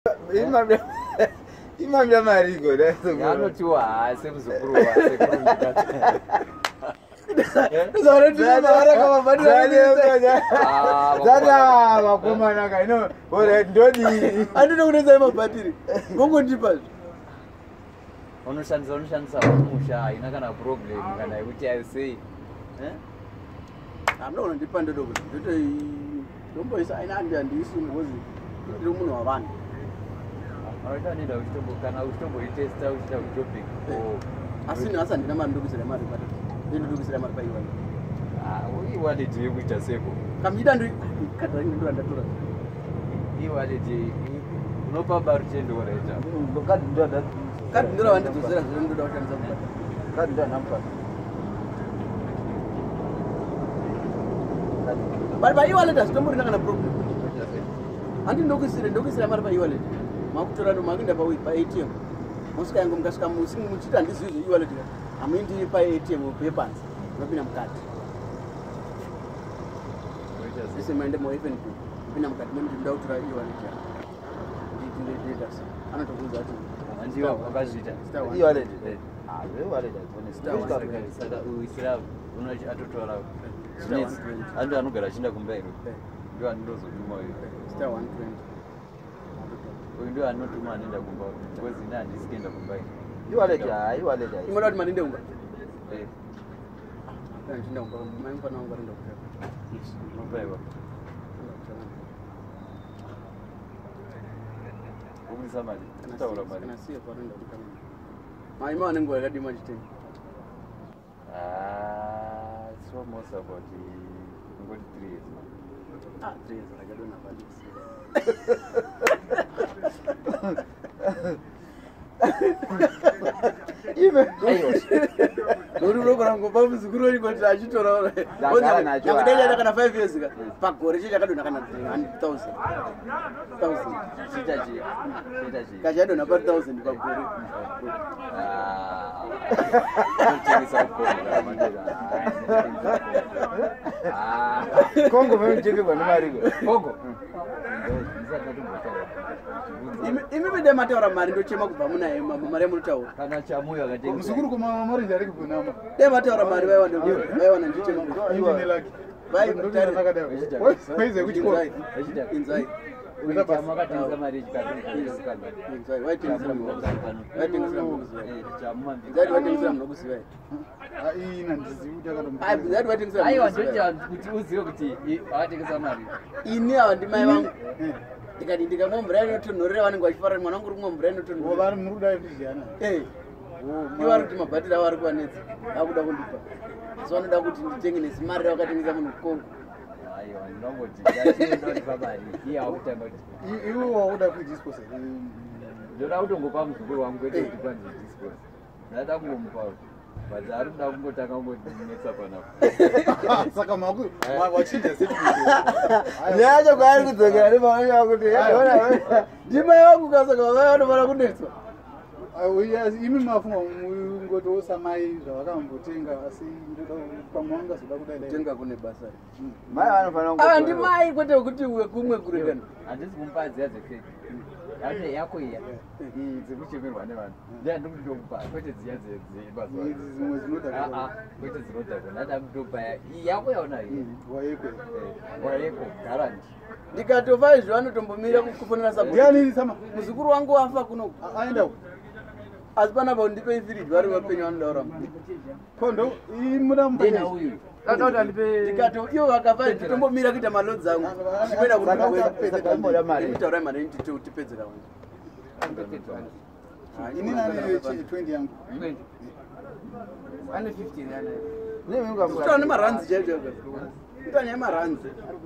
Imambia marigo yanotiwa hasi muzukuru wase kurungika zada vakomana kaino ndodi andina kunesa mabhatiri vongondipa unoshandisa musha haina kana problem kana yekuti aisei amnaona ndipa ndodo kuti ndomboisa aina andiisi ngozi ndiri munhu wavanhu anoita kana uchitomboitesta uchida kutopic asi handina mari ndokisira mari ndokisira mari paiwani iwaleti yekuita seko kamida ndoa ndatora iwaleti unopa barutendo waraita kadi ndora vandidzosera zviri ndoda kushandisa kubata kadi ndanamukana bari paiwalet hazvitombori kana problem handi ndokisira mari paiwalet makutora makuenda paATM musika yangu mukasvika musingi muchiti handizizvo iwalet hamuindi paATM pepanzi unopinda mukati ise maende maFNB kupinda mukati memuti ndoda kutora iwalet ndindoita anotobvunza kuti ndiwa wakazviita iwalet uisira unoti atotora ando anogara achienda kumbairo ndio andozotuma star 120 uyu ndio anotuma anoenda kumba because ine handisi kuenda kumbairo iwalet imoda kuti mandinde kumba ndinda kumba maimufana wangu arenda kutaka nopaiwa ukulisa mari taura mari kana siye parenda kutaka maima vanenguva yakadii machitenga it's almost about 3 years 3 years rakadona padisi nori unogona kungopa muzukuru wenyu kuti achitora nyangodaida kana 5 years ka pagore chechakadona kana 1000 kachadona pa 1000 pagore kongo memuchekebwa nemariko kongo imi mide mataura mari ndochema kubva munaye mari yamunotaura kana chamuyo akatenga muzukuru kumamari ndari kugunama de mataura mari vaiwana ndichema inzai makatenga mari inzai waitengesera munokuzivai aiwa ndoita kuti uzive kuti awatengesa mari ini ava ndimai vangu ndikati ndikamwa mvura inotonhorera vanenge vachifarira mwana wangu uri kumwa mvura inotonhorera ivari kuti mabhatiri avo ari kuvanetsa akuda kundipa asi vanoda kuti nditenge nesimari ravakatengesa munhu kukongo aiwa ndinongoti ndachinoda mari iye akutanga kuti iwe wauda kuidispose ndoda kutongopa muzukuru wangu kwete kuti kwandidispose ndada kungomupa but ari kuda kungotanga kungodinetsa panapo saka wachinja nyacho kwaari kudzokera nemavai vakuti ndimai vangu kasaka vavai vanofana kunetswa imi mafunga ngotosamai zvavakambotenga asi pamwe vangazoda kudaitenga kune basa mai vanofana ndimai kwete kuti kumwe kurekana handisi kumupa dziya dzefeki yake yako iya dzekuchemerwa nevanhu ndiyandi kutokupa kwete dziya dzimwe dzinodhaka kwete dzinodhaka ndada kutopa yako yaona wayeko garanti ndikatofa izvo anotombomira kufonera sabodianisama muzukuru wangu wafa kuno aenda asi panapa ndipe ifiriji vari vapenyu vanodaura kondo imudamupena uyu ndikato ivo vakafa titombomira kuita malodzi angu zvipeda kutaura mari tipedze kamwe ini nane 20 yangu ane 15 kutaura nemaranzi chaicho kutanya emaranzi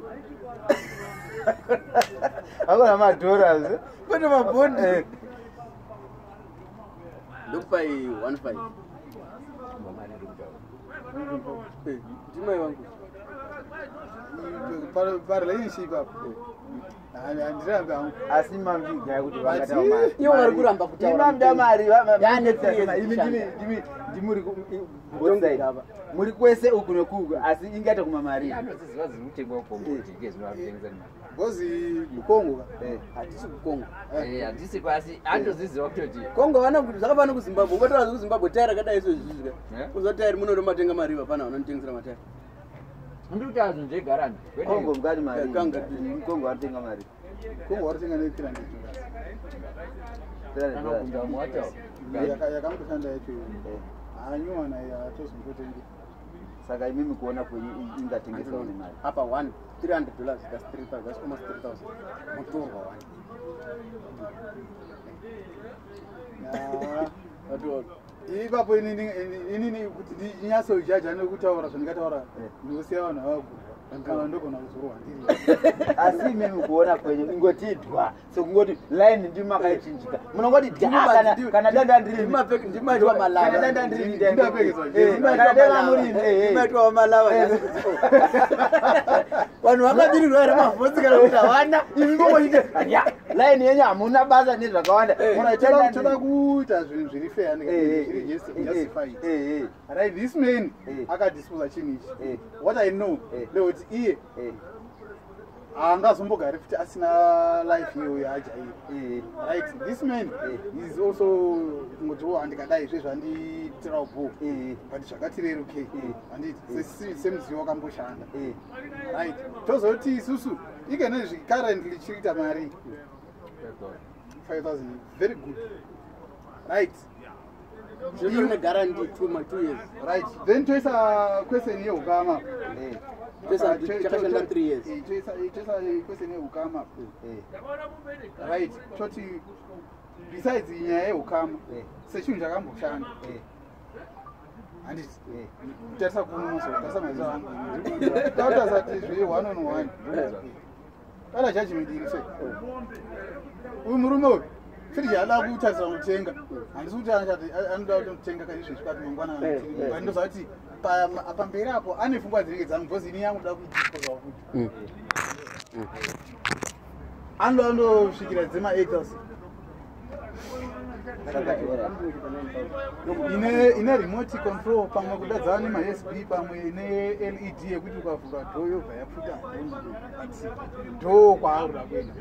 akona madollars kwete mabhondi ndokupai 15 ndimai vangu parelationship apo handirambe hangu asi mambiga kuti vangataura mari iwo vari kuramba kutaura imamda mari Yaane 3 years ndimuri muri kwese uku nekuku asi ingate kuma mari anoziziva zviri kutengwa kukomboti ngezvinovakutengesa gozi kukongo hatisi kukongo handisi kwasi anoziziva kutoti kongo zvakafana kuzimbabwe ungotaura kuzimbabwe tairi kadai izvozvizvika uzotairi munodo matenga mariva pana vanonitengesera matairi ndikuti azvo njegarani kongo mukati mari kongo anotenga mari kongo varitenga ne$300 anogunda mwatawo yakangoshanda yacho hanyuwana yatozombotengi saka imimi kuona kwenyu ingatengesawo nemari apa $1 $300 that's 3,000 that's almost 3,000 mutorwa one ipapo inini kuti ndinyatsojaja nekutaura zvandingataura ndikusiya vanhu avagu kana ndogona kuzorwa ndiri asi imimi kuona kwenyu ingotidwa sokungoti line ndimakayichinjika munongoti kana danda ndimaitwa malava danda ndiri ndimaitwa malava vanhu vakabirirwa here mavhotsi kana kuti havana imi ngomoite line yenyu hamuna basa nezvakawanda toda kuita zvinhu zviri fair zviri justified right this man akadisposa chinhu ichi what I know lekuti iye haangazombogari futi asina life iyo yaajairi right this man is also kungoti handikadai zvezvanditira ubo but zvakatirerukei handiti semuzivo wakamboshanda right tozoti isusu ikenezvi currently chirikuita mari 5,000 very good right zvine guarantee 2 years right then toisa question yeukama chakashanda 3 years toisa question yeukama right toti besides nyaya yeukama sechinhu chakamboshanda handiti kutarisa kunomosotasamaiza vangu tautasati zve 1 on 1 kana judgment iri sei uyu murume uyu firi yaada kutarisa kutenga handisi kuti anoda kutenga kaizvezvikati mangwana ndozati pamberi apo ane pfungwa dzinenge dzangu bhozi ini yangu da kuipozawo kuti anoda andosvikira dzema-8,000 ine remote control pamwe kudadzana nema-sb pamwe ne-led yekuti ukavhura dhoo yobva yapfuta dhoo kwaarura kuenda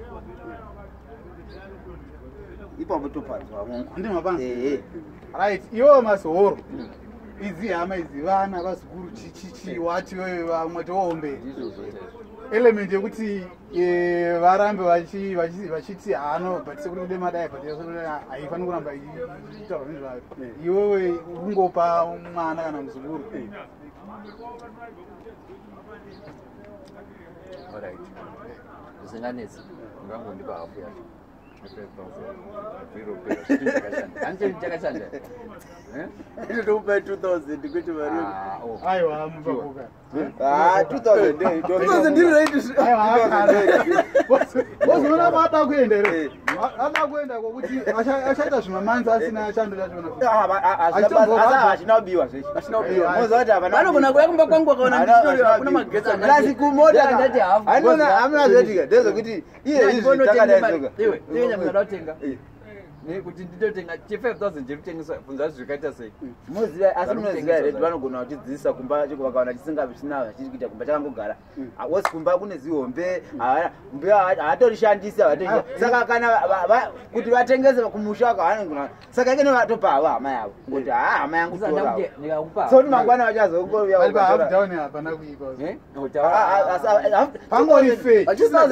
ipapo toparwa ndimapana right iwo mazoro idzi hama idzi vana vazukuru chichichi wati wewe vamwe toombe element yekuti varambe vachiti hano but sekuti kude madai but haifaniri kuramba ichitaura nezvayo iwewe kungopa mwana kana muzukuru alright zvisinganetsi ungangondipa hafu yacho chakashanda inotokupai 2,000 kuti vari aiwa mubakuka 2000 ndiri right woziona vada kuenda here ada kuenda kokuti achaita zvimamanzi asina chandoda achina kubiwa zveshe vanogona kuya kumba kwangu akaona ndisina magetsi asi kumota hamuna zvetika ndezvekuti iye izvi takadaisoka nyamada kutenga kuti nditotenga che5,000 chiri kutengeswa bvunza zvikaita sei muziva asi munoziva here kuti vanogona kutidzidzisa kumba vakaona chisingavichinava chiri kuita kumba chakangogara wosi kumba kune zihombe mbe haatorishandisi saka kana kuti vatengese kumusha kwavanogona saka ikene vatopa havo hama yavo kuti hama yangu soti mangwana vachazodown hapana kuipa pangori fe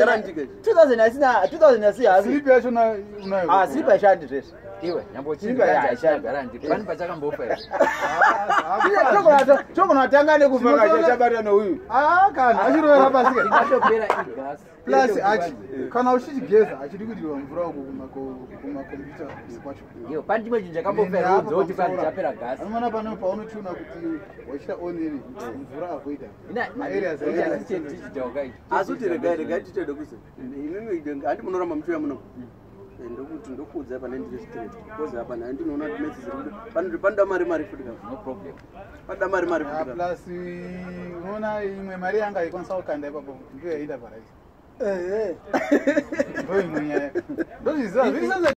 2000 asina slip yachona unayo slip haishandi zveshe iwe nyambochigaranti pani pachakambofa togona tanga nekuvakachabata neuyu kana achirovera pasi ingatopera igasi plus achi kana uchichigeza achidi kudiwa mvura uko kumakombiyuta kwacho iyo pani chimwe chinhu chakambofa kuti pani chapera gasi anoona pano paunotuna kuti wachita oneri mvura avoida asi kuti regai titode kuzi imimi handi munoramba muchiuya muno ndokuti ndokudza pane ndiri straight because apa nayo ndinoona kuti match ziri panoda mari futi no problem panoda mari futi plus unoona imwe mari yanga ikwanisa kukanda ipapo ndiyo yaida paraisi ndo imwe nyaya ndozviziva